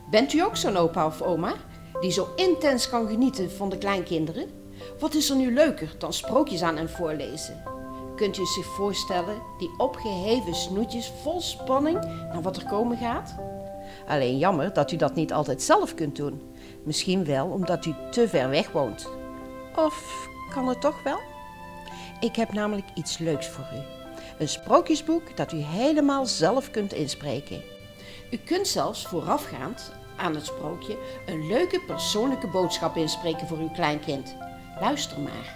Bent u ook zo'n opa of oma die zo intens kan genieten van de kleinkinderen? Wat is er nu leuker dan sprookjes aan en voorlezen? Kunt u zich voorstellen, die opgeheven snoetjes vol spanning naar wat er komen gaat? Alleen jammer dat u dat niet altijd zelf kunt doen. Misschien wel omdat u te ver weg woont. Of kan het toch wel? Ik heb namelijk iets leuks voor u. Een sprookjesboek dat u helemaal zelf kunt inspreken. U kunt zelfs voorafgaand aan het sprookje een leuke persoonlijke boodschap inspreken voor uw kleinkind. Luister maar.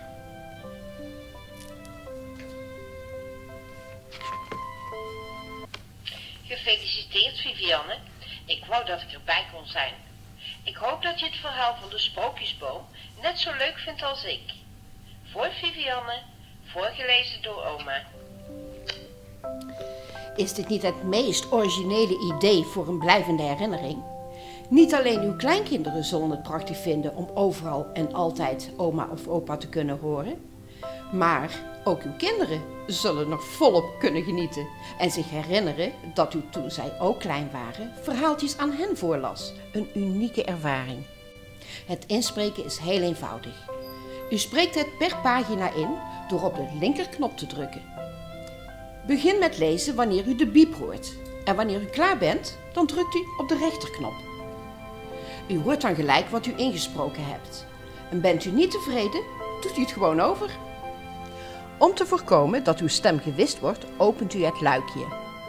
Gefeliciteerd, Vivianne. Ik wou dat ik erbij kon zijn. Ik hoop dat je het verhaal van de sprookjesboom net zo leuk vindt als ik. Voor Vivianne, voorgelezen door oma. Is dit niet het meest originele idee voor een blijvende herinnering? Niet alleen uw kleinkinderen zullen het prachtig vinden om overal en altijd oma of opa te kunnen horen, maar ook uw kinderen zullen nog volop kunnen genieten en zich herinneren dat u toen zij ook klein waren verhaaltjes aan hen voorlas. Een unieke ervaring. Het inspreken is heel eenvoudig. U spreekt het per pagina in door op de linkerknop te drukken. Begin met lezen wanneer u de biep hoort. En wanneer u klaar bent, dan drukt u op de rechterknop. U hoort dan gelijk wat u ingesproken hebt. En bent u niet tevreden, doet u het gewoon over. Om te voorkomen dat uw stem gewist wordt, opent u het luikje.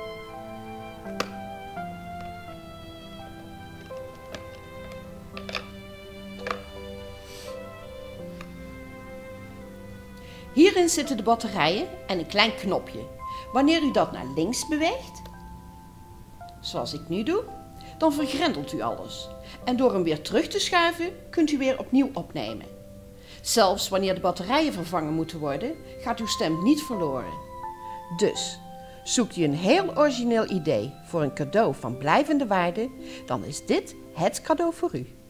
Hierin zitten de batterijen en een klein knopje. Wanneer u dat naar links beweegt, zoals ik nu doe, dan vergrendelt u alles. En door hem weer terug te schuiven, kunt u weer opnieuw opnemen. Zelfs wanneer de batterijen vervangen moeten worden, gaat uw stem niet verloren. Dus, zoekt u een heel origineel idee voor een cadeau van blijvende waarde, dan is dit het cadeau voor u.